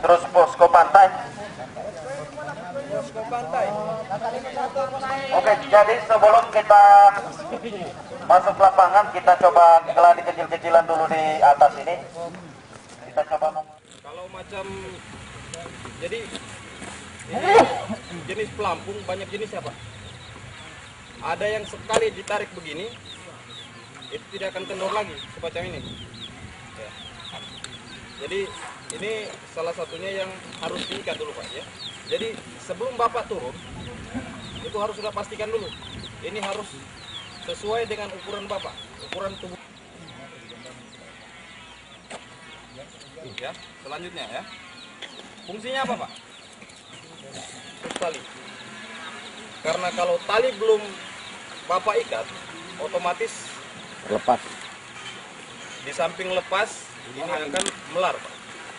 Terus posko pantai. Oke, jadi sebelum kita masuk lapangan, kita coba geladi kecil-kecilan dulu di atas ini. Kita coba. Kalau macam, jadi ini jenis pelampung banyak jenis apa? Ada yang sekali ditarik begini, itu tidak akan kendor lagi semacam ini. Ya. Jadi ini salah satunya yang harus diikat dulu Pak ya. Jadi sebelum Bapak turun, itu harus sudah pastikan dulu. Ini harus sesuai dengan ukuran Bapak, ukuran tubuh. Ya, selanjutnya ya. Fungsinya apa Pak? Tali. Karena kalau tali belum Bapak ikat, otomatis lepas. Di samping lepas, ini akan melar Pak.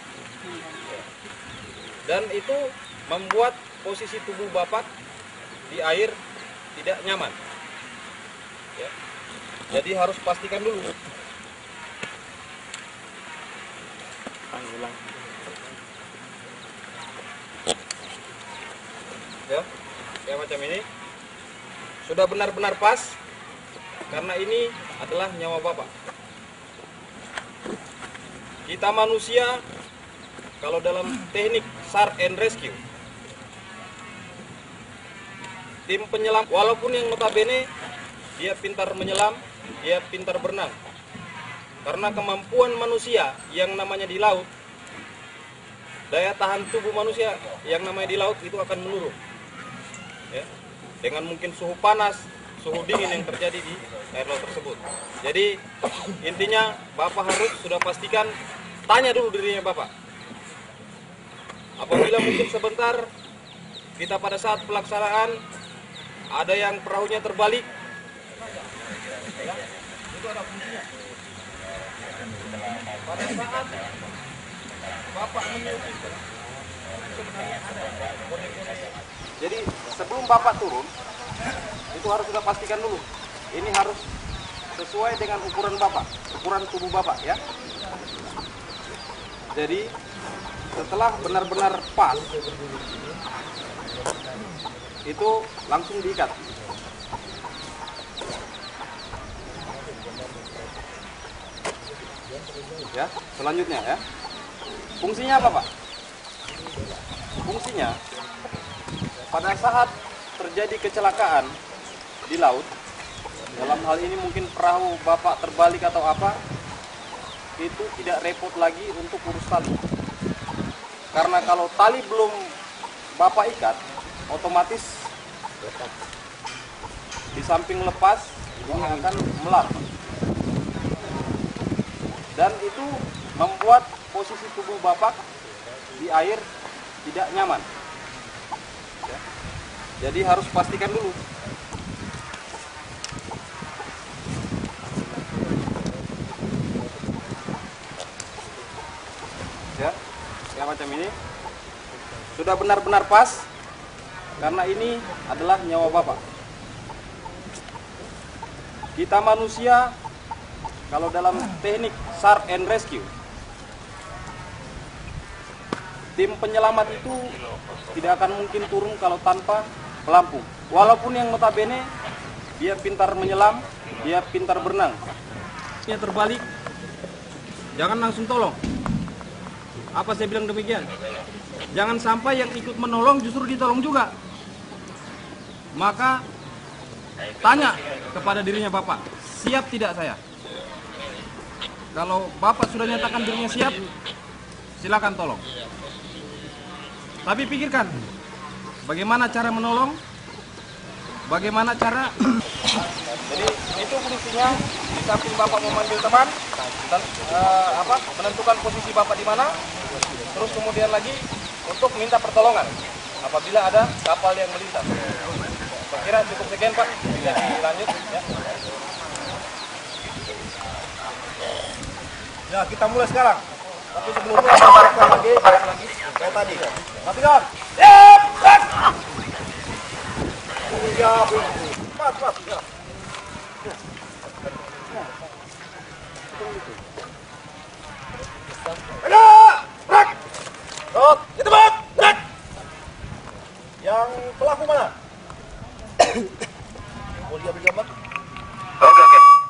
Dan itu membuat posisi tubuh Bapak di air tidak nyaman. Ya. Jadi harus pastikan dulu. Ya, kayak macam ini. Sudah benar-benar pas, karena ini adalah nyawa Bapak. Kita manusia, kalau dalam teknik SAR and Rescue, tim penyelam, walaupun yang notabene dia pintar menyelam, dia pintar berenang. Karena kemampuan manusia yang namanya di laut, daya tahan tubuh manusia yang namanya di laut itu akan menurun. Ya, dengan mungkin suhu panas, suhu dingin yang terjadi di air laut tersebut. Jadi intinya Bapak harus sudah pastikan, tanya dulu dirinya Bapak. Apabila mungkin sebentar kita pada saat pelaksanaan ada yang perahunya terbalik, itu ada fungsinya. Pada saat Bapak menyusun, sebenarnya ada kode-kode. Jadi sebelum Bapak turun, itu harus sudah pastikan dulu. Ini harus sesuai dengan ukuran Bapak, ukuran tubuh Bapak ya. Jadi setelah benar-benar pas, itu langsung diikat. Ya, selanjutnya ya. Fungsinya apa Pak? Fungsinya pada saat terjadi kecelakaan di laut, dalam hal ini mungkin perahu Bapak terbalik atau apa, itu tidak repot lagi untuk urus tali. Karena kalau tali belum Bapak ikat, otomatis di samping lepas ini akan melar. Dan itu membuat posisi tubuh Bapak di air tidak nyaman. Ya. Jadi harus pastikan dulu. Ya, kayak macam ini. Sudah benar-benar pas, karena ini adalah nyawa Bapak. Kita manusia, kalau dalam teknik SAR and Rescue, tim penyelamat itu tidak akan mungkin turun kalau tanpa pelampung. Walaupun yang notabene dia pintar menyelam, dia pintar berenang. Dia terbalik, jangan langsung tolong. Apa saya bilang demikian? Jangan sampai yang ikut menolong justru ditolong juga. Maka tanya kepada dirinya Bapak, siap tidak saya? Kalau Bapak sudah nyatakan dirinya siap, silakan tolong. Tapi pikirkan, bagaimana cara menolong, bagaimana cara. Jadi itu fungsinya, di samping Bapak memanggil teman dan menentukan posisi Bapak di mana, terus kemudian lagi untuk minta pertolongan apabila ada kapal yang melintas. Saya kira cukup sekian Pak, bisa dilanjut ya. Ya, kita mulai sekarang. Tapi sebelumnya kita balikkan lagi kayak tadi. Mati kan? Siap! Siap! Mas, ya. Ayo! Brak! Rot! Oke.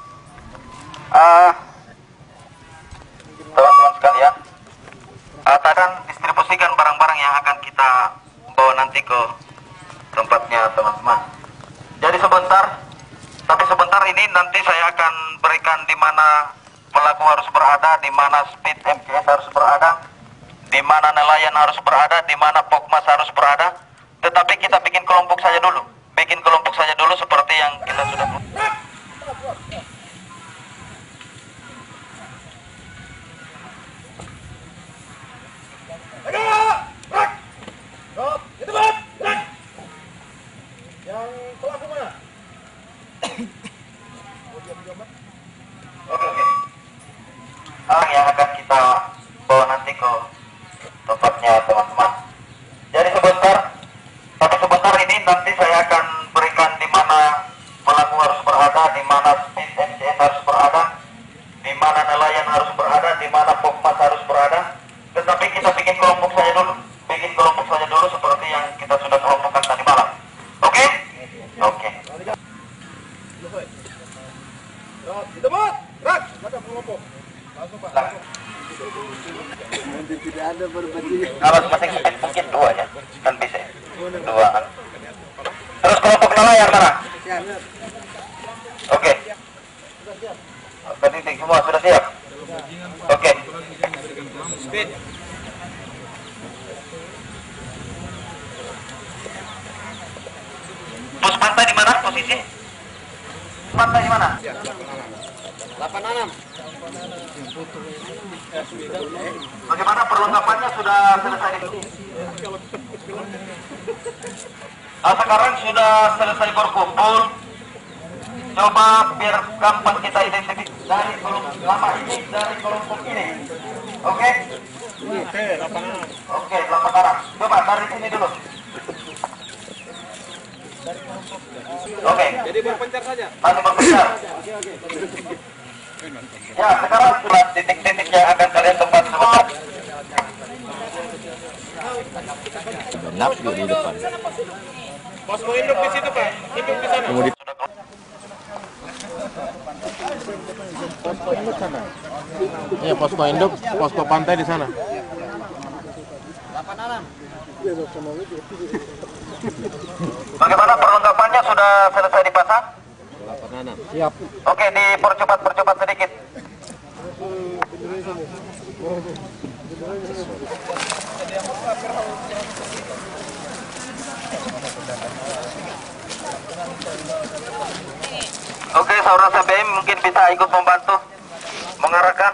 Teman-teman sekalian, akan distribusikan barang-barang yang akan kita bawa nanti ke tempatnya teman-teman. Jadi sebentar ini nanti saya akan berikan di mana pelaku harus berada, di mana speed MCS harus berada, di mana nelayan harus berada, di mana Pokmas harus berada. Tetapi kita bikin kelompok saja dulu. Seperti yang kita sudah. Yang pelaku mana? Oke. Yang akan kita bawa nanti ke tempatnya teman-teman. Jadi sebentar ini nanti saya akan berikan di mana pelaku harus berada, di mana speed MCS harus berada, di mana nelayan harus berada, di mana Pokmas harus berada. Tetapi kita bikin kelompok saja dulu seperti yang kita sudah kelompokkan tadi malam. Oke? Oke. Kita buat. Gerak. Ada kelompok. Langsung Pak. Nanti tidak ada berbanding. Kalau masing speed mungkin 2 ya, kan bisa. 2 kan. Terus kelompok nelayan mana? Oke. Tadi semua sudah siap. Oke. Speed. Pos pantai di mana posisi? Pantai di mana? 86. Bagaimana perlengkapannya sudah selesai? Sekarang sudah selesai berkumpul. Coba biar gampang kita identifikasi dari kelompok lama ini, dari kelompok ini. Oke? Oke, 8 orang. Coba dari sini dulu. Oke. Jadi berpencar saja. Masih berpencar. Ya, sekarang sudah titik-titik yang akan kalian tempat sebentar. Nafsu di depan. Posko induk di situ Pak. Induk di sana. Posko induk sana. Iya, posko induk, posko pantai di sana. Bagaimana perlengkapannya sudah selesai dipasang? Siap. Oke, dipercepat sedikit. Oke, saudara CBM mungkin bisa ikut membantu mengarahkan.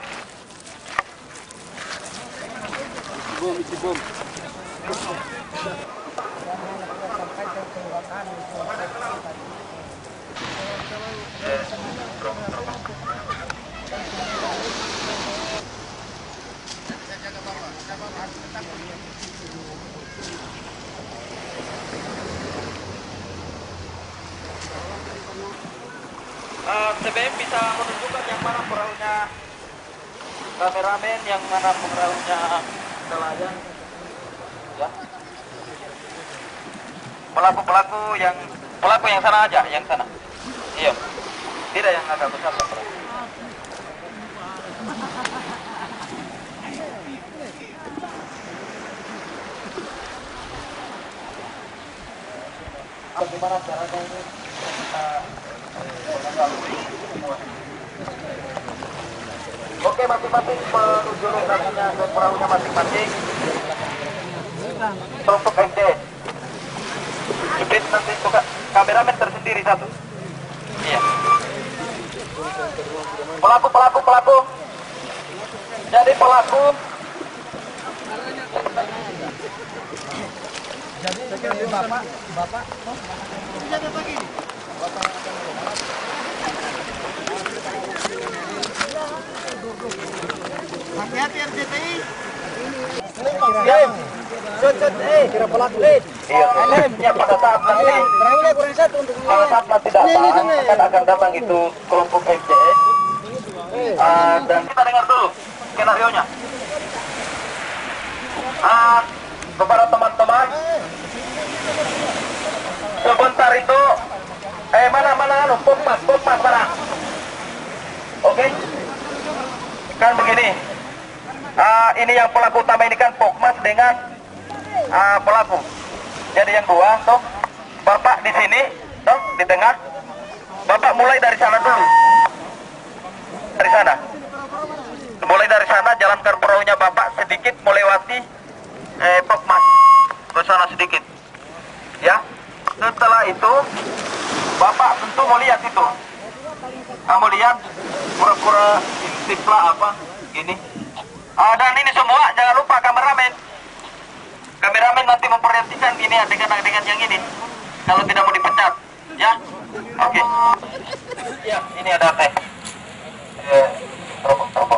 CBM bisa menunjukkan yang mana perahunya kameramen, yang mana perahunya nelayan, ya. Pelaku yang sana aja, yang sana. Iya. Tidak yang agak besar lah perahu. Bagaimana caranya ini? Oke, masing-masing menuju lokasinya ke perahunya masing-masing. Kelompok MD. Jepit nanti buka kameramen tersendiri satu. Iya. Pelaku. Jadi pelaku. Jadi bapak. Hati-hati RCTI. Kira pelaku. Iya. Ya, pada saat nanti akan datang itu kelompok MCS. Dan kita dengar dulu skenario-nya. Kepada teman-teman, sebentar itu Pokmas mana? Oke, kan begini. Ini yang pelaku utama ini kan Pokmas dengan pelaku. Jadi yang dua, toh, Bapak di sini, toh, di tengah. Bapak mulai dari sana dulu. Dari sana. Mulai dari sana, jalankan perahunya Bapak sedikit melewati Pokmas. Ke sana sedikit. Ya. Setelah itu, Bapak tentu mau lihat itu. Kamu lihat, pura-pura intip lah apa, gini. Dan ini semua, jangan lupa kameramen. Kameramen nanti memperhatikan ini adegan-adegan yang ini. Kalau tidak mau dipecat, ya. Oke. Ya, ini ada teh. Teropong.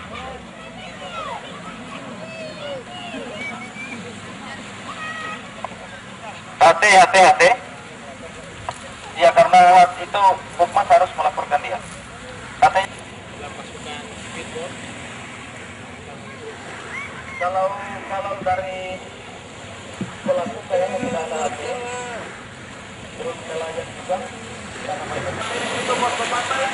Hati. Ya, karena itu Pokmas harus melaporkan dia. Katanya kalau dari pelaku kayaknya tidak ada hasil. Terus nelayan juga. Itu bos ke pantai.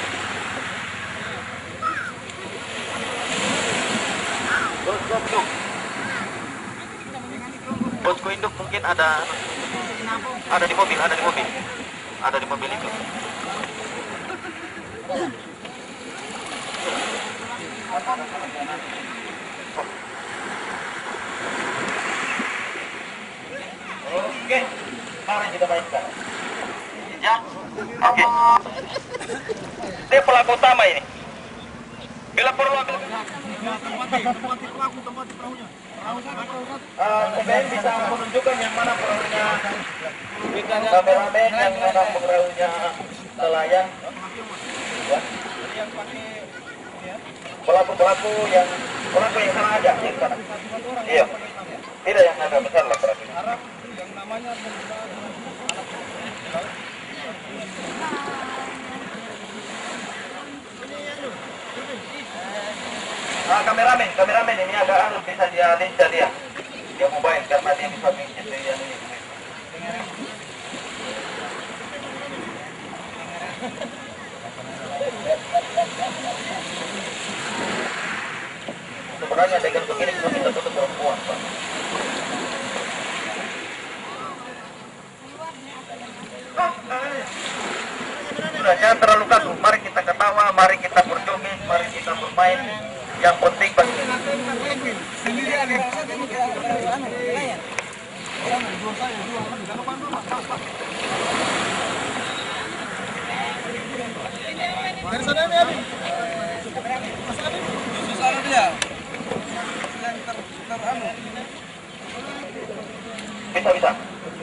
Bosku induk mungkin ada di mobil itu. Oke, mari kita baikkan. Ya, oke. Dia pelaku utama ini. Bila perlu ambil. Sebenarnya bisa menunjukkan yang mana perahunya kameramen, yang mana perahunya nelayan. Ya. Pelaku yang sana aja, yang sana. Iya. Tidak yang agak besar lah perahunya. Kameramen ini agak harus bisa dia mobile karena dia bisa bikin yang ini. Sebenarnya dengan begini kita bisa tutup perempuan, Pak. Sudah, jangan terlalu kaku. Mari kita ketawa, mari kita berjoget, mari kita bermain. Yang penting bagi Dari sana ini Abi. Sana dia. Yang bisa.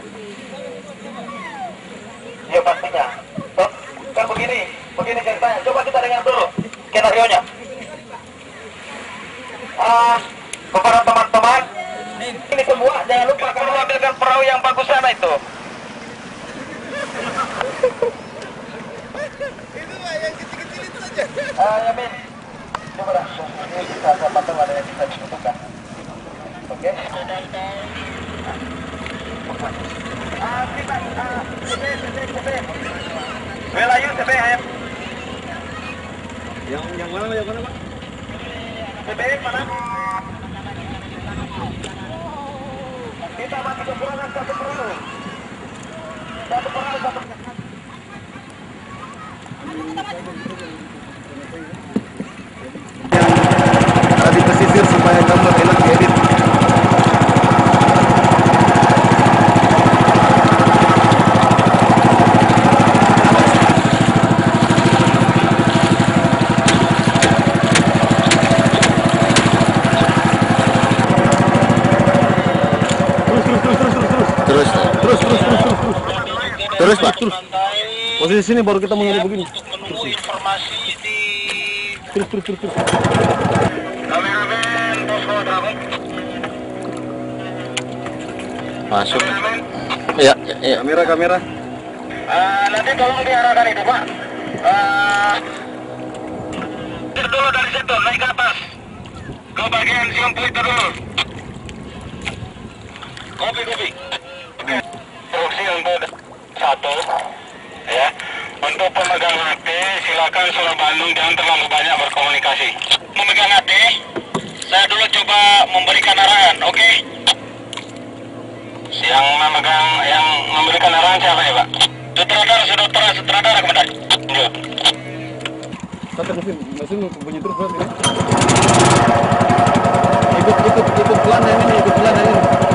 Ya pastinya. Toh, kan begini ceritanya. Coba kita dengar dulu skenario-nya. Kepada teman-teman, ini semua jangan lupa kamu ambilkan perahu yang bagus sana itu. Itu yang kecil-kecil itu saja. Ya Min, coba dah. Ini bisa siapa tahu ada yang bisa dibutuhkan. Oke. Welayu CBM. Yang mana Pak? CBM mana? Kita masih kekurangan satu perahu. Di pesisir supaya gambar enak diedit. Terus Pak. Posisi sini baru kita menunggu begini. Informasi di Terus. kameramen posko trafik. Masuk. Ya. Kamera. Nanti tolong diarahkan itu Pak. Dulu dari situ naik ke atas ke bagian siompu itu dulu. Kopi. Oke. Fungsi untuk satu, ya, untuk Untuk pemegang HP, silakan Solo Bandung jangan terlalu banyak berkomunikasi. Memegang HP, saya dulu coba memberikan arahan, oke? Yang memberikan arahan siapa ya, Pak? Sutradara, komentar. Lanjut. Mesin bunyi terus Bos, ini. Ikut pelan ini, ikut pelan ini.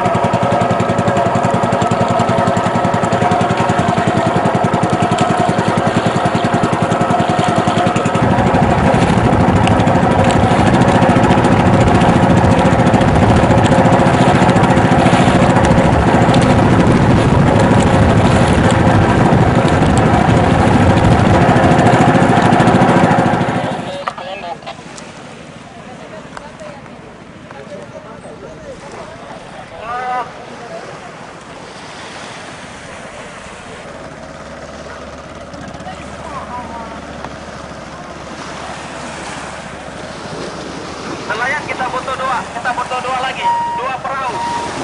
Nelayan kita butuh dua lagi, 2 perahu.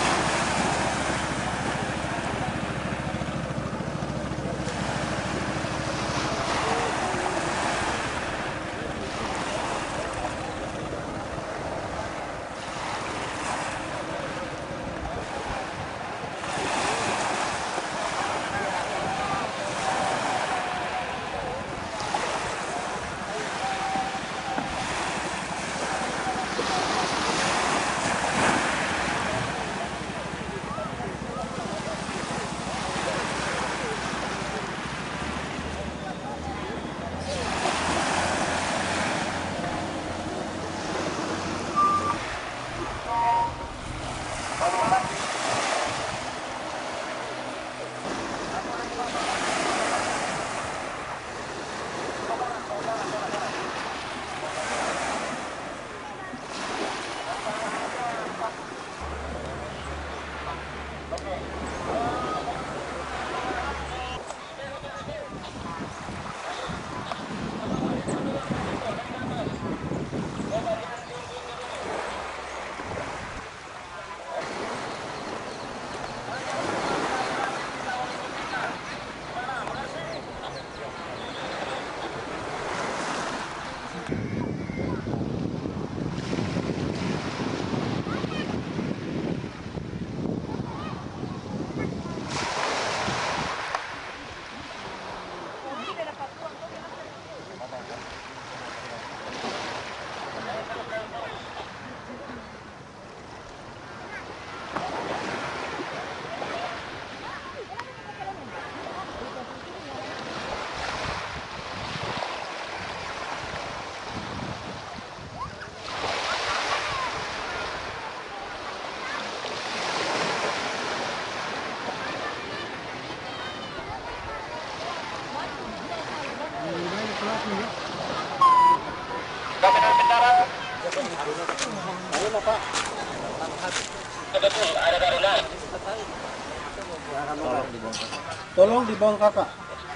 Tolong dibongkar, Pak.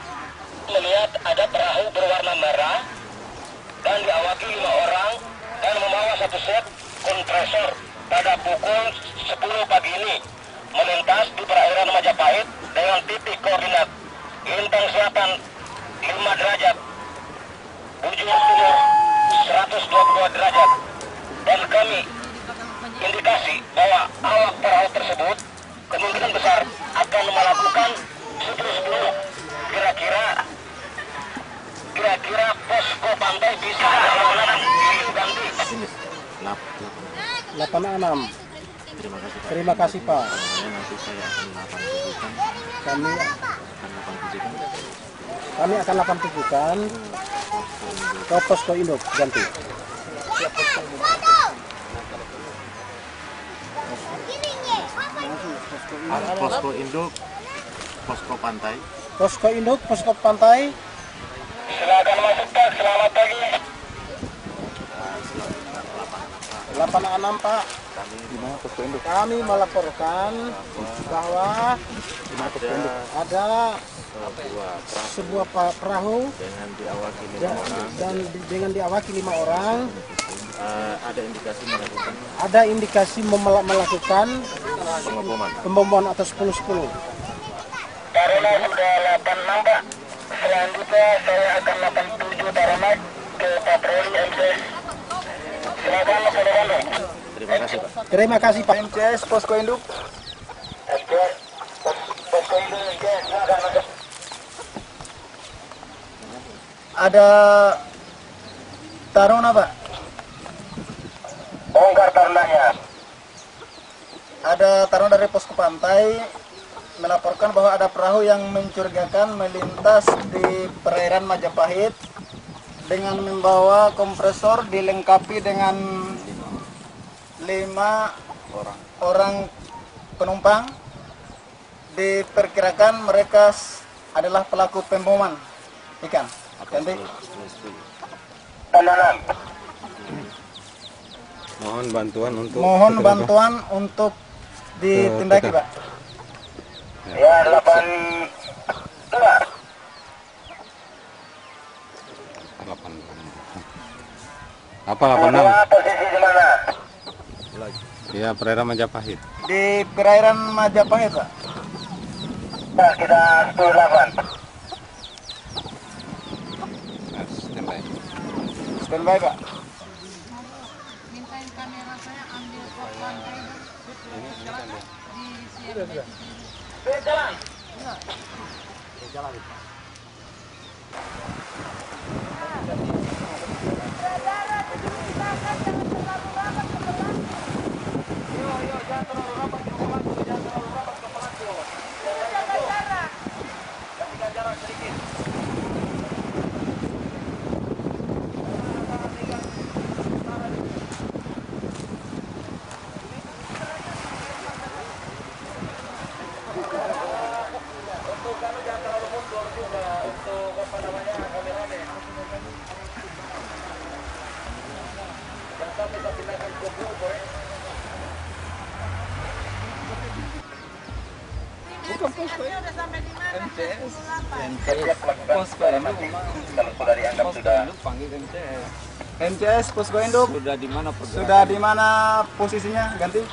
Melihat ada perahu berwarna merah dan diawaki 5 orang dan membawa 1 set kompresor pada pukul 10 pagi ini melintas di perairan Majapahit dengan titik koordinat lintang selatan 5 derajat, bujur timur 122 derajat, dan kami indikasi bahwa awak perahu tersebut kemungkinan besar akan melakukan 10 kira-kira posko pantai bisa ganti 86. Terima kasih, Pak. Kami akan lakukan tujukan ke posko induk ganti. Posko induk, posko pantai. Posko induk, posko pantai. Silakan masuk, Pak. Selamat pagi. 86, Pak. Kami melaporkan bahwa ada sebuah perahu dengan diawaki 5 orang. Ada indikasi melakukan pemboman atas 10-10. Karena sudah 86, Pak. Selanjutnya saya akan 87 Taruna ke patroli MCS. Silakan Saudara Bandung. Terima kasih, Pak. Terima kasih Pak. MCS Posko Induk. MCS, Posko Induk MCS, silakan masuk. Ada Taruna Pak. Bongkar tarunanya. Ada Taruna dari Posko Pantai melaporkan bahwa ada perahu yang mencurigakan melintas di perairan Majapahit dengan membawa kompresor dilengkapi dengan 5 orang penumpang. Diperkirakan mereka adalah pelaku pemboman ikan. Ganti. Tandanan. Mohon bantuan untuk ditindaki Pak. Ya, 82. Apa 82 posisi di mana? Ya, perairan Majapahit. Di perairan Majapahit Pak. Nah, kita 78. Standby. Standby Pak. Mintain kamera saya ambil ke lantai di Jalan. udah sampai di mana? Posko kalau sudah dianggap sudah MCS Posko Induk. Sudah di mana posisinya? Ganti.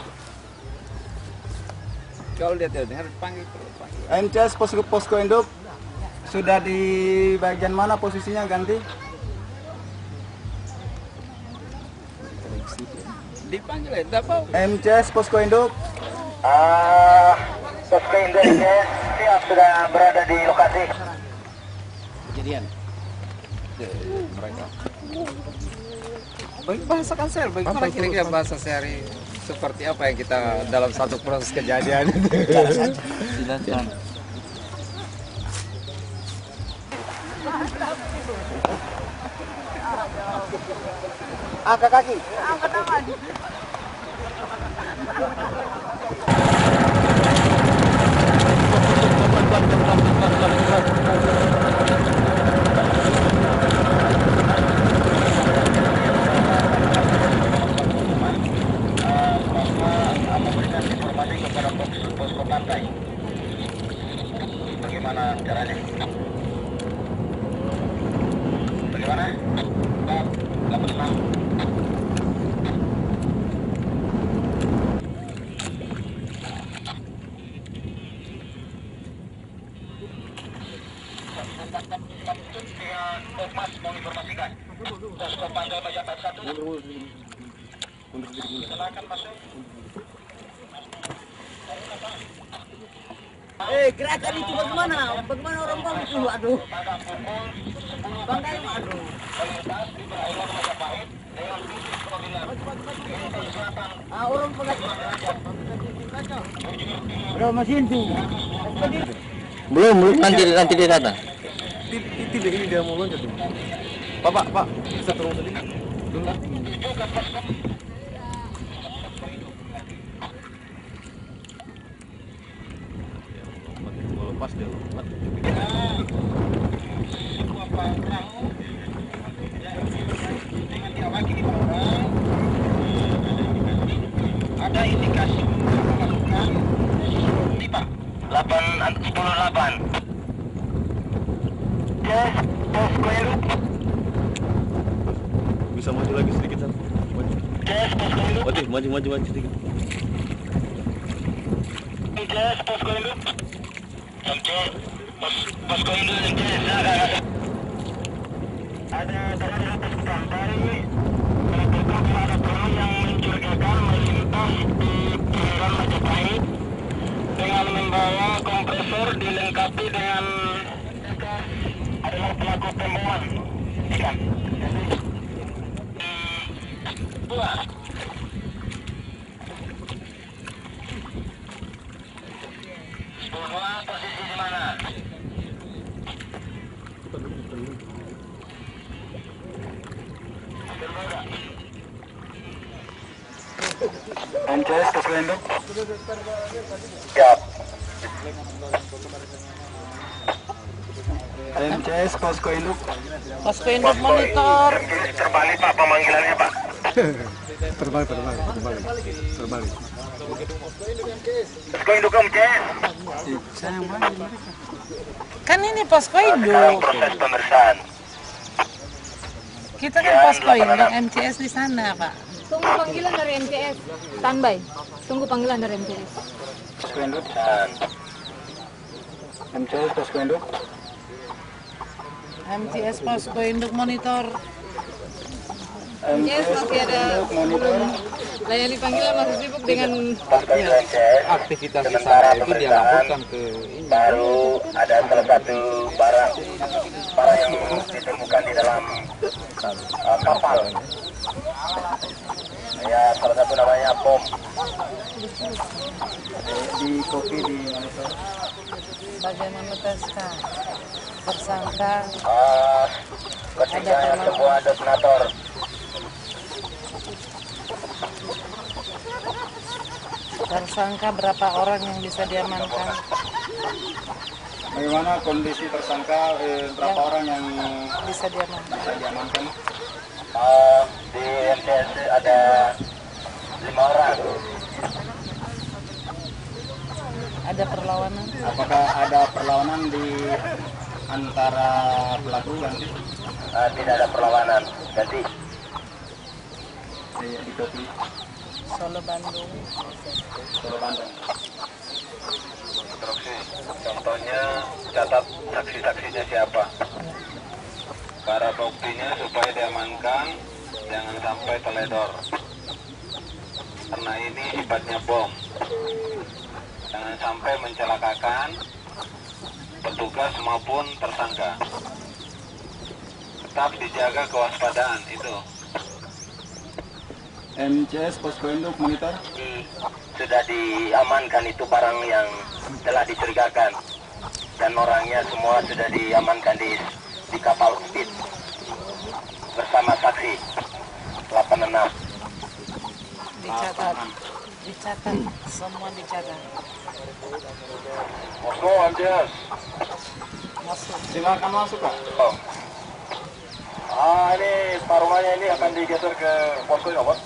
Kalau lihat harus panggil. MCS Posko Induk. Sudah di bagian mana posisinya? Ganti. Dipanggil ya, enggak apa. MCS Posko Induk. Posko Induk siap sudah berada di lokasi. Kejadian. Mereka. Bahasakan saya, bagaimana kira-kira bahasa sehari seperti apa yang kita dalam satu proses kejadian itu? Silakan. Angkat kaki. Angkat tangan. Memberikan informasi kepada posko pantai. Bagaimana caranya? Bagaimana? 86. Pokmas menginformasikan. Posko Pantai Majapahit 1. Silakan masuk. Gerakan itu bagaimana? Bagaimana orang bangun itu? Aduh. Bangkai, aduh. Orang Bro, mesin tuh. Belum nanti dia datang. Ini dia mau loncat. Pak, bisa turun sedikit. Lepas dia lompat. Ada indikasi pemasukan pipa 8 10 8. Yes, Posko Induk. Bisa maju lagi sedikit, San. Maju. Yes, Posko Induk. Maju sedikit. Yes, Posko Induk. MC, Posko Induk, silakan. ada tahanan di posko pantai melaporkan bahwa ada perahu yang mencurigakan melintas di perairan Majapahit dengan membawa kompresor dilengkapi dengan adalah pelaku pemboman ikan. Dua. Semua posisi di mana? MCS posko induk. Siap. MCS posko induk. Posko induk monitor. Terbalik Pak pemanggilannya Pak. Terbalik. Posko induk MCS. Kan ini posko Sekarang induk. proses pemeriksaan. Kita kan posko induk MCS di sana, Pak. Tunggu panggilan dari MCS. Standby. Tunggu panggilan dari MCS. Posko induk dan MCS posko induk. MCS posko induk monitor. MCS masih ada belum layani panggilan, masih sibuk dengan posko induk MCS. Aktivitas di Sementara sana itu dia lakukan ke baru ada salah satu barang yang ditemukan di dalam kapal. Ya, salah satu namanya bom. Di kopi di monitor. Bagaimana tersangka? Tersangka Ketiganya sebuah detonator. tersangka berapa orang yang bisa diamankan? Bagaimana kondisi tersangka, berapa orang yang Bisa diamankan. bisa diamankan? Di MTS ada 5 orang. Ada perlawanan? Apakah ada perlawanan di antara pelaku nanti Tidak ada perlawanan. Jadi di kopi Solo Bandung. Solo Bandung? instruksi. Contohnya catat saksi-saksinya siapa. Para buktinya supaya diamankan, jangan sampai teledor. Karena ini sifatnya bom. Jangan sampai mencelakakan petugas maupun tersangka. Tetap dijaga kewaspadaan itu. MCS posko induk monitor. Sudah diamankan itu barang yang telah dicurigakan dan orangnya semua sudah diamankan di kapal speed bersama saksi 86. Dicatat. Semua dicatat. Posko MCS. Masuk. Silakan masuk Pak. Oh. Ini tarunanya ini akan digeser ke posko ya Pak.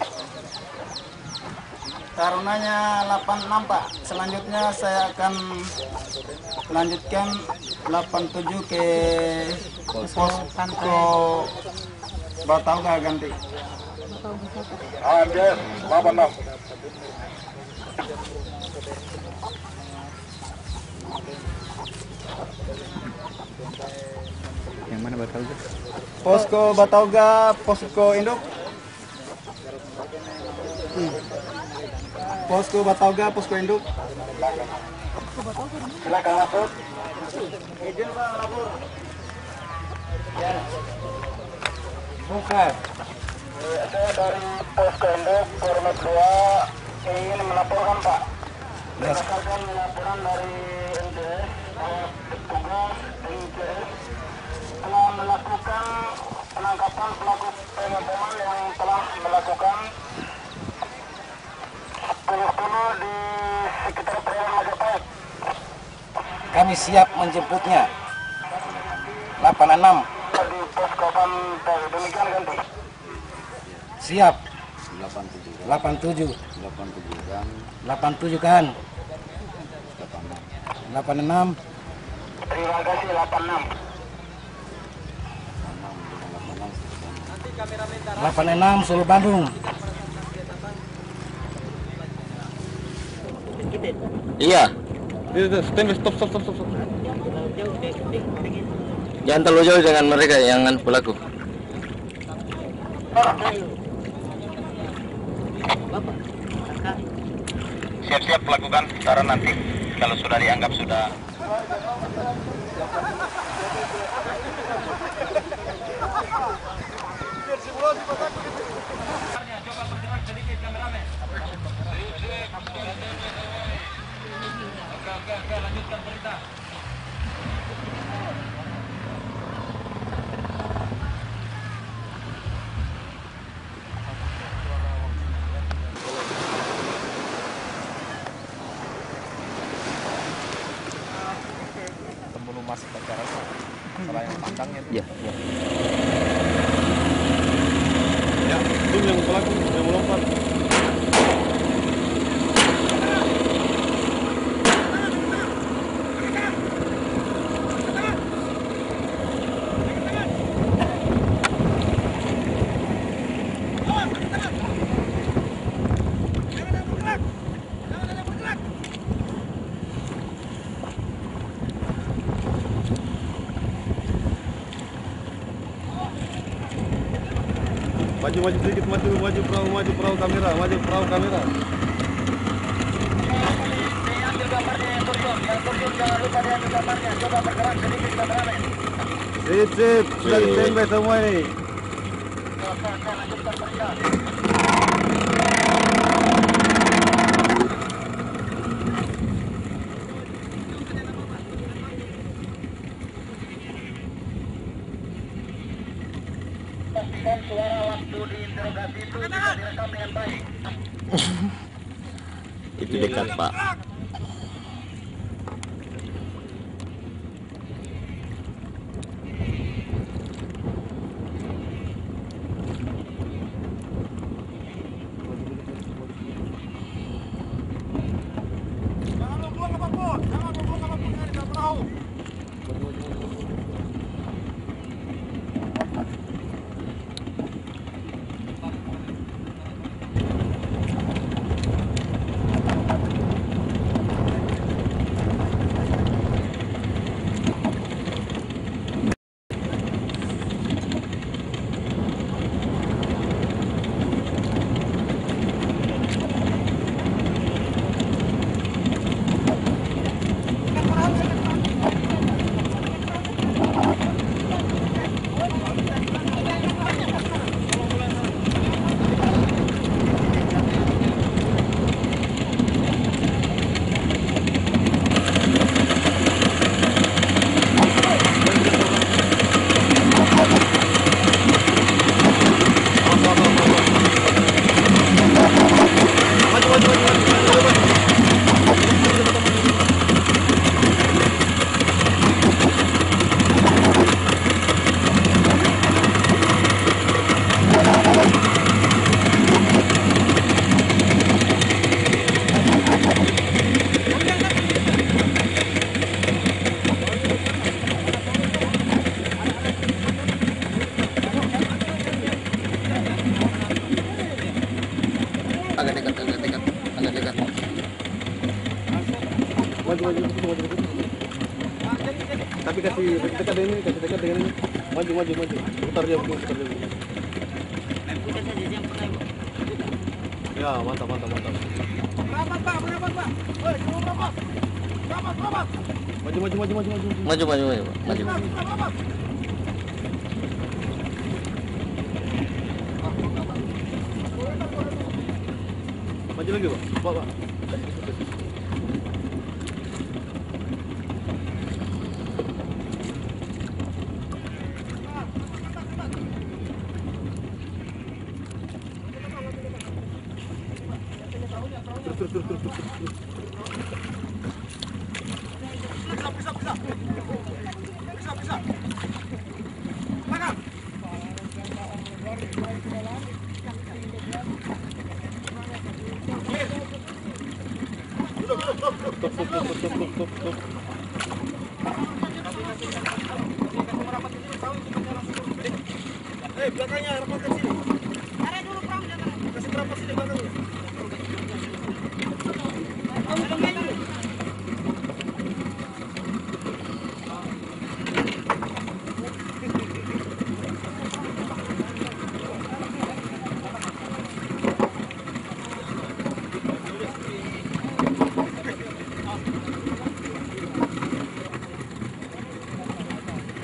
Tarunanya 86 Pak. Selanjutnya saya akan lanjutkan 87 ke posko Batauga ganti. MCS 86. yang mana Batauga? Posko Batauga, posko induk. Posko Batauga, posko induk. Silakan masuk. Izin Pak lapor. Ya. Bukan. Saya dari posko induk Kormet 2 ingin melaporkan Pak. Berdasarkan laporan dari MCS, petugas MCS telah melakukan penangkapan pelaku pemboman yang telah melakukan bunuh di sekitar perairan Majapahit. Kami siap menjemputnya. 86. Di posko pantai demikian ganti. Siap. 87. 87 kan. 86. Terima kasih 86. 86 Solo Bandung. Iya. Stop. Jangan terlalu jauh dengan mereka yang pelaku. Siap-siap lakukan secara nanti kalau sudah dianggap sudah. Lanjutkan perintah. Sebelum masuk ke acara salah yang pandangnya. Ya. Ya, tim yang pelaku yang melompat. Maju sedikit, maju perahu kamera, Ambil gambarnya yang turun, jangan lupa diambil gambarnya. Coba bergerak sedikit kameramen. Sip, sudah ditembak semua ini. Lanjutkan perintah. Pastikan suara waktu diinterogasi itu bisa direkam dengan baik. Itu dekat, Pak. Agak dekat. Maju. Tapi kasih dekat dengan ini. Maju. Putar dia. Ya, mantap. Berapa Pak? Woi, berapa? Maju. Maju lagi, Pak. Terus. Bisa. Mana? Stop. Belakangnya rapat ke sini. Tarik dulu perahu jangan. Kasih rapat sini belakangnya.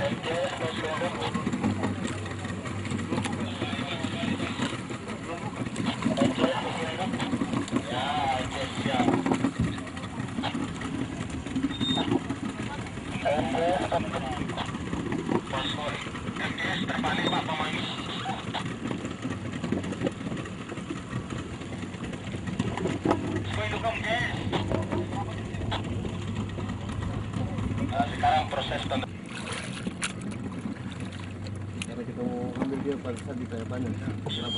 Sekarang proses Karena kita mau ambil dia pada saat di kayak panen. Kenapa?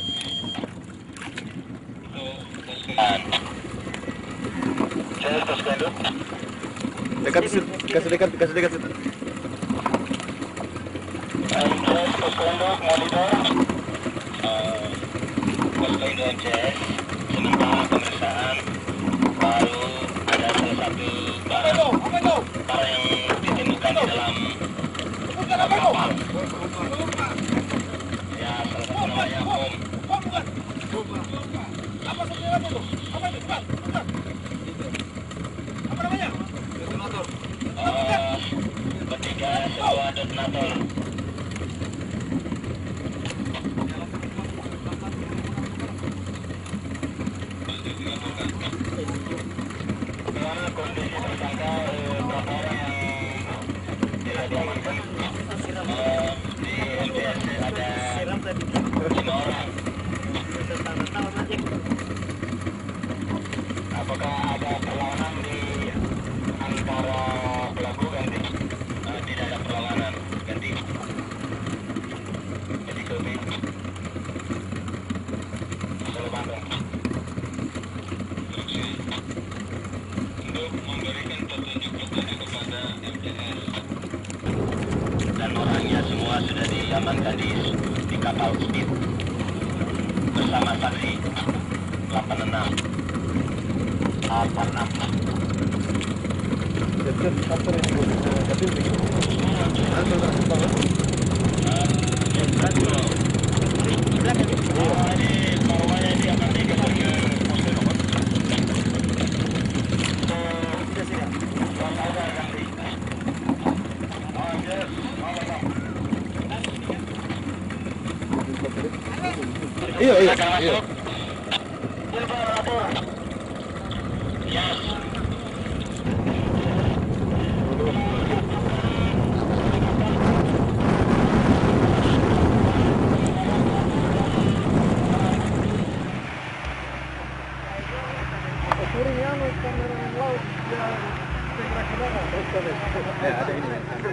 Dekat situ, kasih dekat situ. sementara pemeriksaan baru ada salah satu barang yang ditemukan di dalam kapal. Ya, salah satu namanya Om. Ketiga sebuah detonator. Kondisi tersangka berapa orang yang tidak diamankan? Di MTS ada 5 orang. Apakah ada perlawanan di antara pelaku ganti? Tidak ada perlawanan ganti. Jadi kopi. Solo Bandung. Untuk memberikan petunjuk kepada MTS dan orangnya semua sudah diamankan di kapal Speed bersama saksi 86. Iya. Ada ini.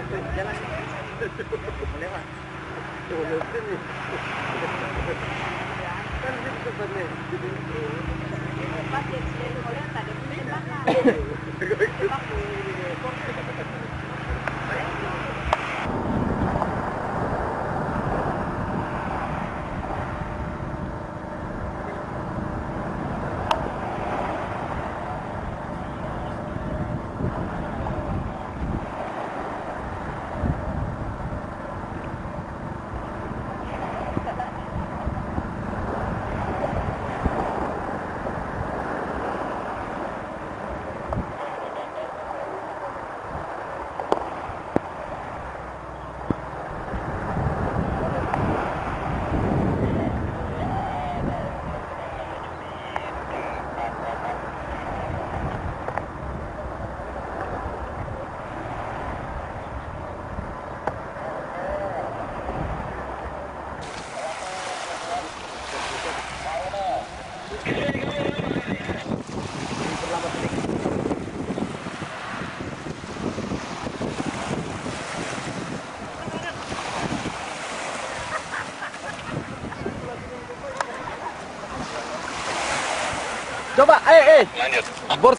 Coba, Lanjut. bor.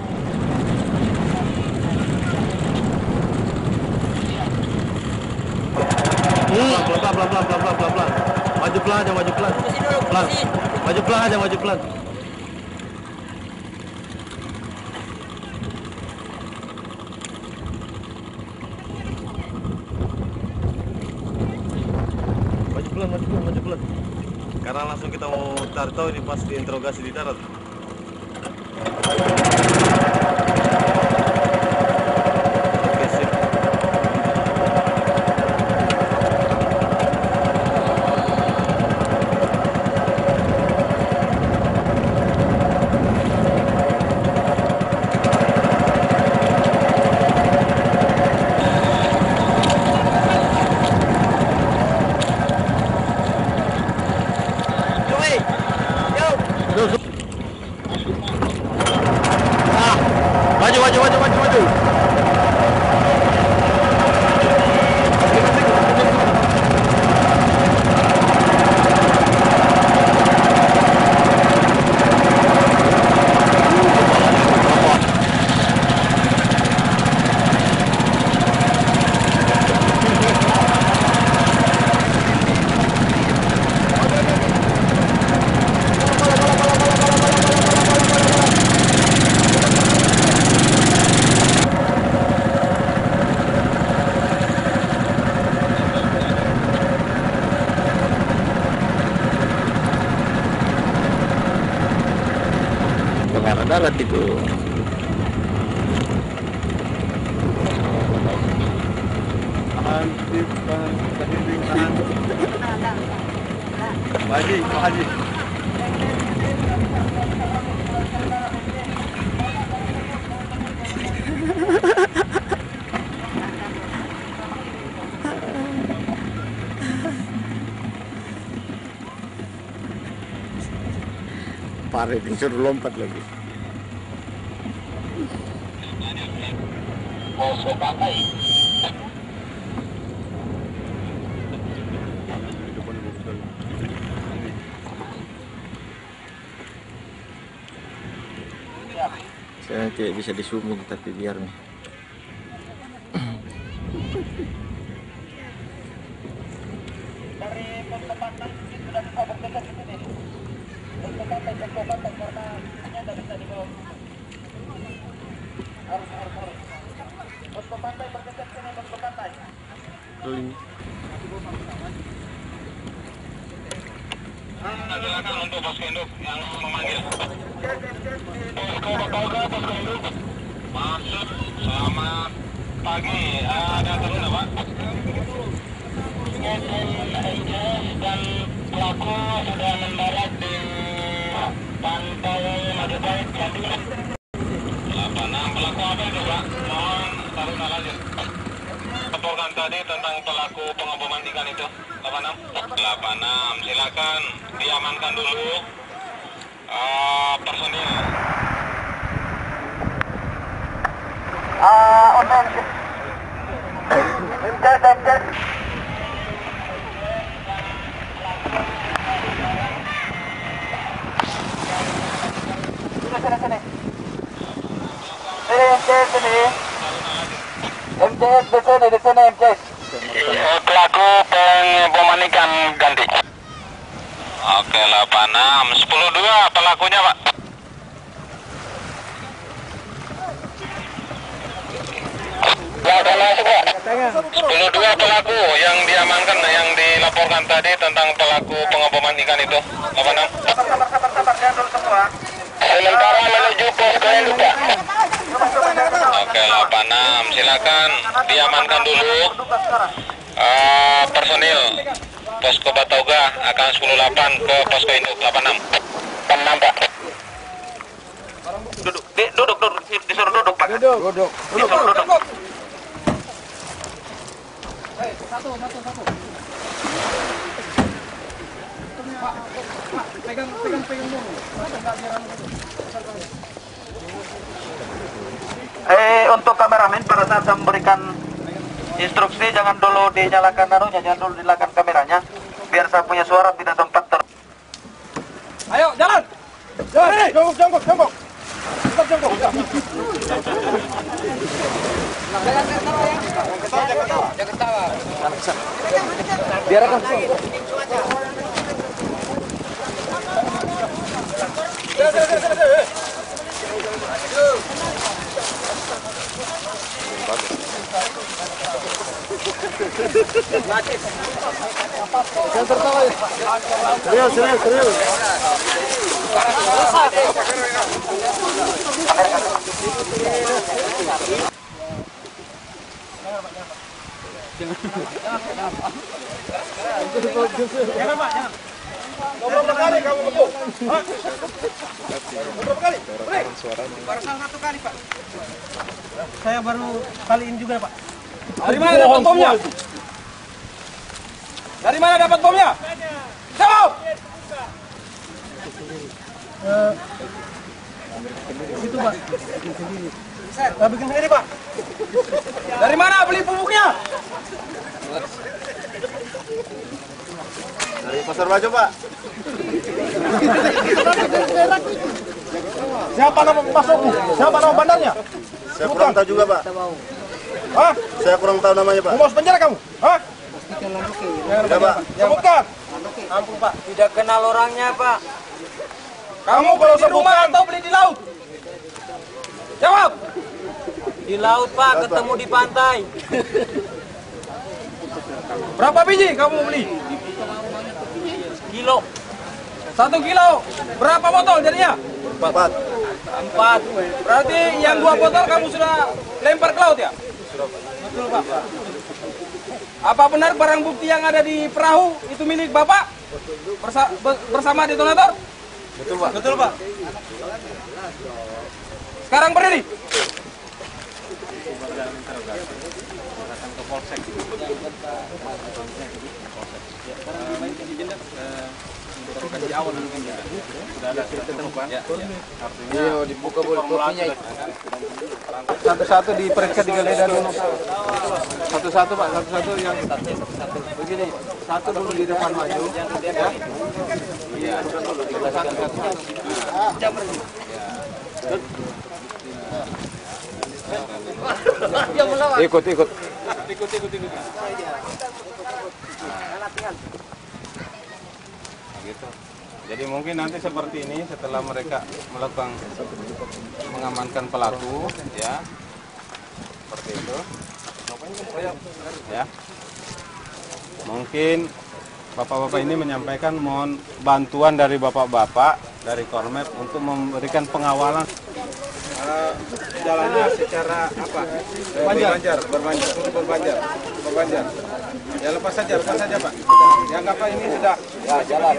Pelan. Maju pelan aja, maju pelan. Pelan. Maju pelan aja, maju pelan. Maju pelan. Karena langsung kita mau cari tahu ini pas diinterogasi di darat. Oke, sip. darat itu. Pak Haji. Pare disuruh lompat lagi. Saya tidak bisa di-zoom tapi biar nih. Untuk posko induk yang memanggil. Posko Batauga, posko induk. Masuk, selamat pagi. Ada taruna, Pak. Dan pelaku sudah mendarat di pantai Majapahit. 86 pelaku apa itu, Pak? Mohon taruna lanjut. Laporkan tadi tentang pelaku pengaboman ikan itu. 86, silakan diamankan dulu personil. MCS di sini MCS. Pelaku pengaboman ikan ganti. Oke, 86, 102 pelakunya, Pak. Masuk, Pak. 102 pelaku yang diamankan, yang dilaporkan tadi tentang pelaku pengaboman ikan itu. 86. Sementara menuju posko induk, Pak. Oke, 86, silakan diamankan dulu personil posko Batauga akan 108 ke posko induk 86. 86, Pak. Duduk, disuruh duduk, Pak. Duduk. Disuruh duduk. Satu. Pegang dulu. Untuk kameramen pada saat saya memberikan instruksi jangan dulu dinyalakan jangan dulu dinyalakan kameranya biar saya punya suara tidak sempat Ayo, jalan. Jongkok. Tetap jongkok. Jangan ketawa. Biar akan Jangan tertawa ya. Serius. Jangan, Pak, jangan. Berapa kali kamu kebuk? Berapa kali? Baru satu kali, Pak. Saya baru kali ini juga, Pak. Dari mana dapat bomnya? Dari mana dapat bomnya? Jawab! Itu, Pak. Saya bikin sendiri, Pak. Dari mana beli pupuknya? Dari Pasar Bajo, Pak. Siapa nama masukku? Siapa nama bandarnya? Saya kurang tahu juga, Pak. Hah? Saya kurang tahu namanya, Pak. Mau masuk penjara kamu? Hah? Tidak, Pak. Sebutkan. Ampun Pak, tidak kenal orangnya Pak. Kamu beli di rumah atau beli di laut? Jawab. Di laut Pak, ketemu di pantai. Berapa biji kamu beli? Kilo. 1 kilo. Berapa botol jadinya? 4. 4. Berarti yang 2 botol kamu sudah lempar ke laut ya? Betul Pak. Apa benar barang bukti yang ada di perahu itu milik Bapak? Bersama detonator? Betul Pak. Betul Pak. Sekarang berdiri. Dibuka kopinya. Satu-satu diperiksa, digeledah dulu. Satu-satu Pak, satu-satu yang begini. Satu dulu di depan maju. Ya. Iya. Satu-satu. Ikut. Ikut. Gitu. Jadi mungkin nanti seperti ini setelah mereka melakukan mengamankan pelaku, ya, seperti itu, ya. Mungkin bapak-bapak ini menyampaikan mohon bantuan dari bapak-bapak dari Kormap untuk memberikan pengawalan. Jalannya secara apa? Berbanjar. Ya lepas saja Pak. Yang apa ini sudah jalan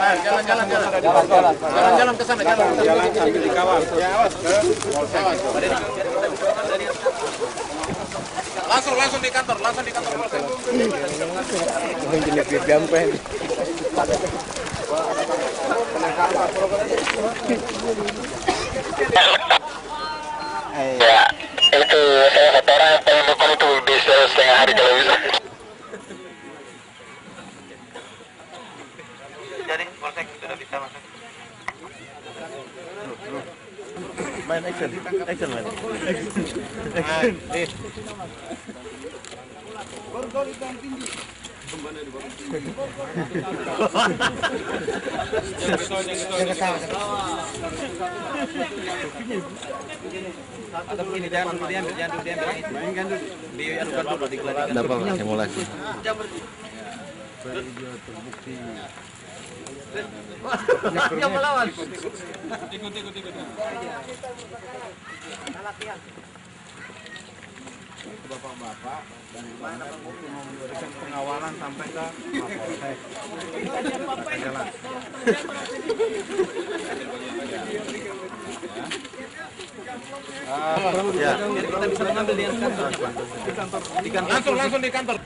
ke sana, jalan sambil dikawal. Ya, awas ke Polsek. Langsung di kantor Polsek. Ya, itu saya kata orang yang paling depan itu bisa setengah hari kalau bisa. Jadi Polsek sudah bisa masuk. Main action main. Atau begini, jangan dulu diambil. Mainkan dulu. Diadukan dulu, dikeladikan. Ada apa simulasi? Yang melawan. Ikut. Bapak-bapak dan untuk memberikan pengawalan sampai ke Mapolsek. Jalan. Ya. Jadi kita bisa mengambil di kantor. Langsung di kantor.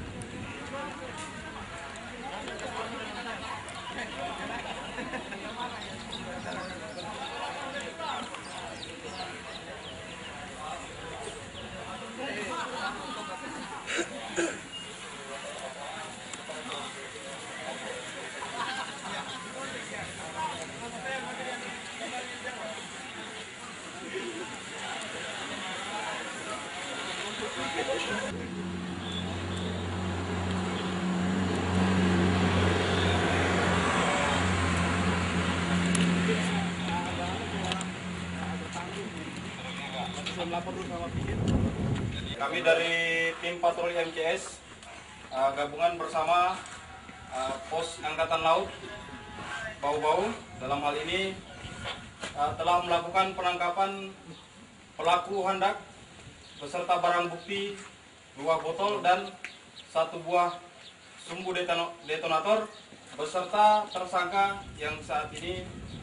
Kami dari tim patroli MCS gabungan bersama Pos Angkatan Laut Bau-Bau dalam hal ini telah melakukan penangkapan pelaku handak beserta barang bukti 2 botol dan 1 buah sumbu detonator beserta tersangka yang saat ini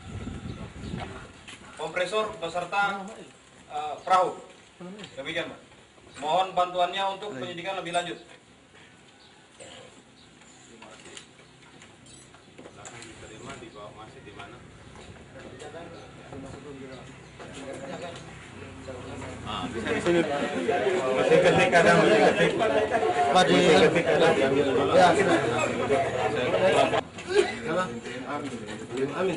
kompresor beserta perahu. Demikian, Pak. Mohon bantuannya untuk penyidikan lebih lanjut. Bisa di sini. Masih ketik ada Amin.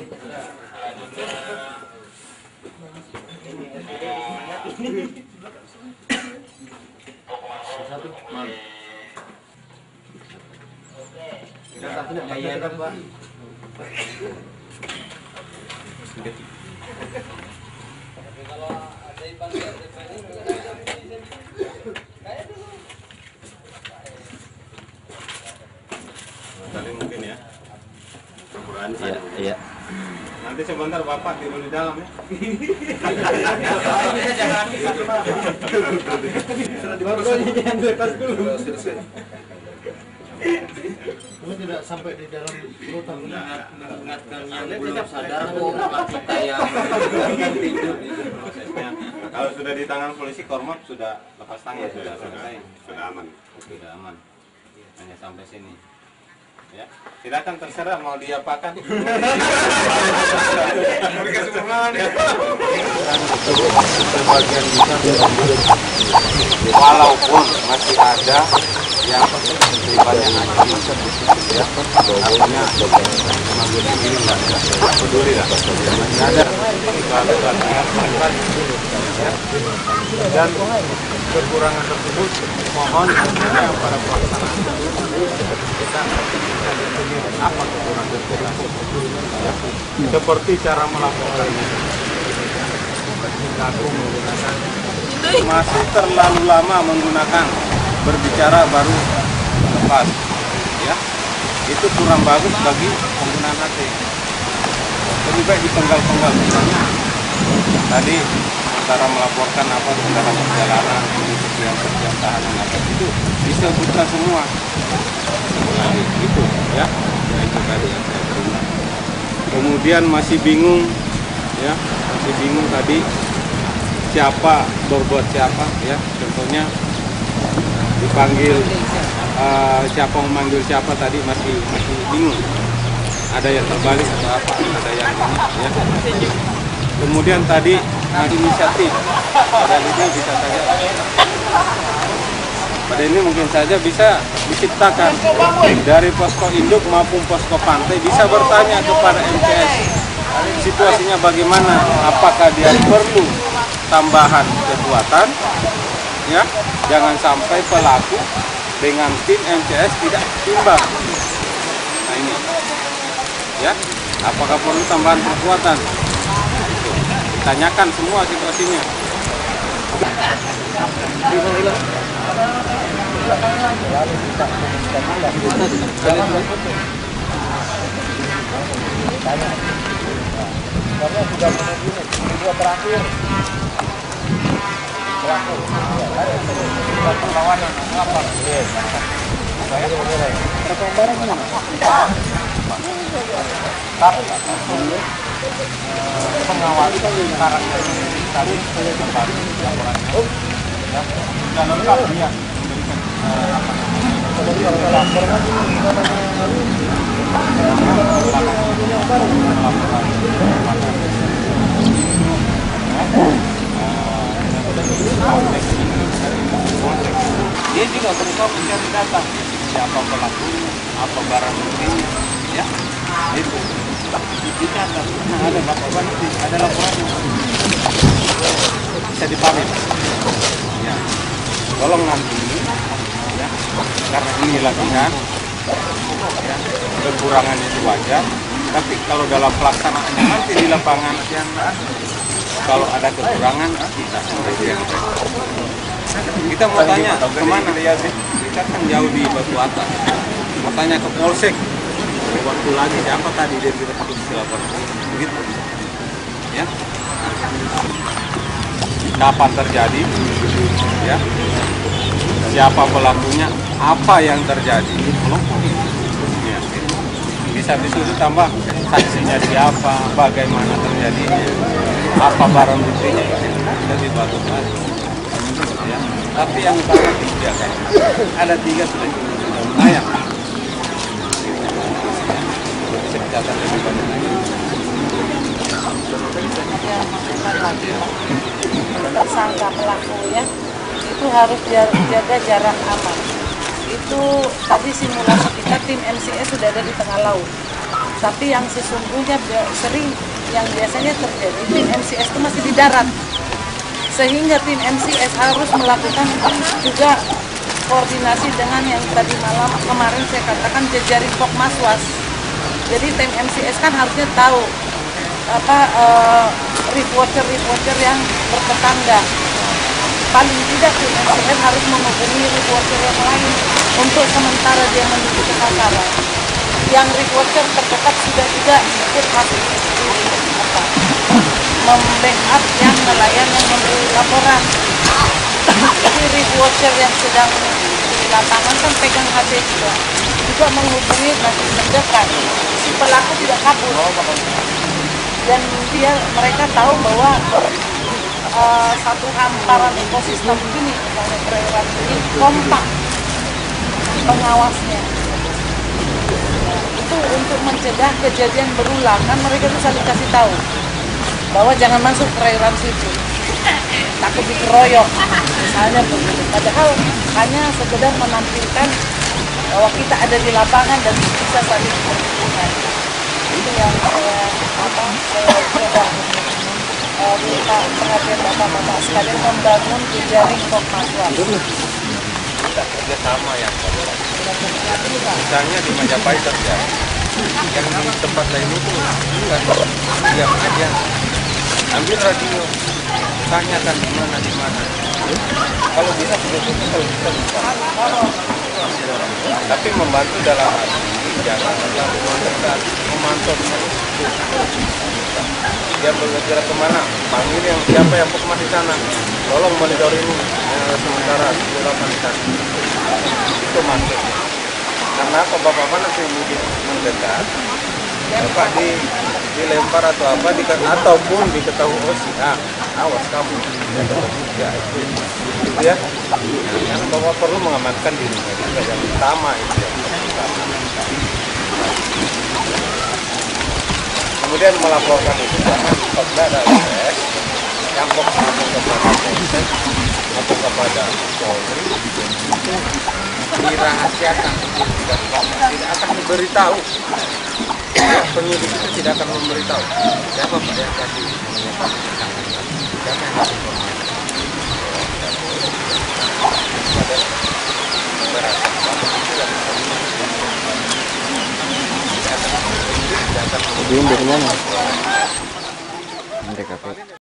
Mungkin ya. Iya. Nanti sebentar Bapak tidur di dalam ya. Kamu tidak sampai di dalam rutan. Mengingatkan yang belum sadar kok kita yang tidur di prosesnya. Kalau sudah di tangan polisi, kormap sudah lepas tangan, sudah selesai, sudah aman. Sudah aman. Hanya sampai sini. Ya, silakan terserah mau diapakan. Sebagian besar walaupun masih ada yang sifatnya anjing ya, artinya memang begini nggak peduli lah, masih ada ya. Dan kekurangan tersebut mohon ya, pada pelaksanaan kita apa kekurangan kita ya. Seperti cara melaporkannya masih terlalu lama menggunakan berbicara baru lepas ya, itu kurang bagus bagi penggunaan HT. Lebih baik dipenggal-penggal, misalnya tadi cara melaporkan apa saudara perjalanan sekian tahanan apa itu disebutkan semua. Nah, itu ya, itu tadi yang saya terima. Kemudian masih bingung ya, masih bingung tadi siapa berbuat siapa ya, contohnya dipanggil siapa memanggil siapa tadi masih bingung, ada yang terbalik atau apa, ada yang ini ya. Kemudian tadi inisiatif pada ini bisa saja, pada ini mungkin saja bisa diciptakan dari posko induk maupun posko pantai, bisa bertanya kepada MCS situasinya bagaimana, apakah dia perlu tambahan kekuatan ya, jangan sampai pelaku dengan tim MCS tidak timbang. Nah ini ya, apakah perlu tambahan kekuatan, tanyakan semua situasinya. Karena sudah memenuhi video terakhir pelaku perlawanan apa? Saya boleh. Perkembangan gimana? Tapi pengawasan karakter tadi saya sempat laporannya. Dan lengkap dia Dia juga berusaha mencari data siapa pelaku, apa barang bukti, ya itu dicatat. Nah, ada laporan, ada laporan bisa dipamer. Ya, tolong nanti, ya, karena ini latihan, ya, kekurangan itu wajar. Tapi kalau dalam pelaksanaannya nanti di lapangan, kalau ada kekurangan kita sampaikan. Kita mau tanya kemana ya sih? Kita kan jauh di Batu Atas. Mau tanya ke Polsek. Waktu lagi siapa tadi dia kita putus lapor. Begitu. Ya. Kapan terjadi? Ya. Siapa pelakunya? Apa yang terjadi? Ya. Bisa ditambah saksinya siapa, bagaimana terjadinya, apa barang buktinya. Jadi Batu Atas. Ya. Tapi yang utama tiga kan, ada tiga sudah ayam. Bisa dicatat lebih banyak lagi. Tersangka pelaku ya, itu harus jaga jarak aman. Itu tadi simulasi kita tim MCS sudah ada di tengah laut. Tapi yang sesungguhnya sering yang biasanya terjadi tim MCS itu masih di darat. Sehingga tim MCS harus melakukan juga koordinasi dengan yang tadi malam kemarin saya katakan jejaring Pokmaswas. Jadi tim MCS kan harusnya tahu apa reporter yang bertetangga. Paling tidak tim MCS harus menghubungi reporter yang lain untuk sementara dia menuju ke sasaran. yang reporter terdekat sudah juga ikut masuk membackup yang nelayan yang memberi laporan. Jadi reporter yang sedang di lapangan kan pegang HP juga menghubungi masih mendekat. Si pelaku tidak kabur dan mereka tahu bahwa satu hamparan ekosistem ini, misalnya perairan ini kompak pengawasnya. Itu untuk mencegah kejadian berulang, kan mereka tuh saling kasih tahu bahwa jangan masuk perairan situ, takut dikeroyok misalnya begitu. Padahal hanya sekedar menampilkan bahwa kita ada di lapangan dan bisa saling berhubungan. Itu yang saya coba minta perhatian bapak-bapak sekalian membangun jejaring pemantauan. Kita kerjasama ya. Misalnya di Majapahit terjadi, yang di tempat lain itu enggak diam aja. Ambil radio, tanyakan di mana. Kalau bisa betul-betul, kalau bisa. Tapi membantu dalam arti jangan terlalu mendekat, memantau. Dia bergerak kemana, panggil yang siapa yang fokus di sana, tolong monitor ini sementara di sana. Itu masuk. Karena apa bapak-bapak nanti mendekat, bapak dilempar atau apa, ataupun diketahui awas kamu, ya itu ya. Karena bapak perlu mengamankan dirinya juga yang utama itu yang pertama. Kemudian melaporkan itu jangan pada ada proses yang fokus kepada polsek atau kepada Polri itu dirahasiakan, tidak akan diberitahu. Penyidik itu tidak akan memberitahu siapa Pak yang kasih siapa yang kasih informasi.